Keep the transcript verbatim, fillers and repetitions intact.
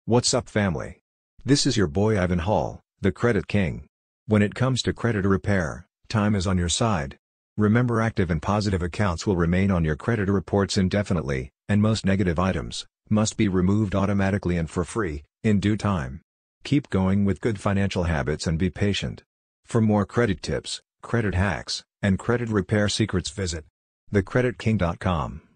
What's up, family? This is your boy Ivan Hall, the Credit King. When it comes to credit repair, time is on your side. Remember, active and positive accounts will remain on your credit reports indefinitely, and most negative items must be removed automatically and for free, in due time. Keep going with good financial habits and be patient. For more credit tips, credit hacks, and credit repair secrets, visit the credit king dot com.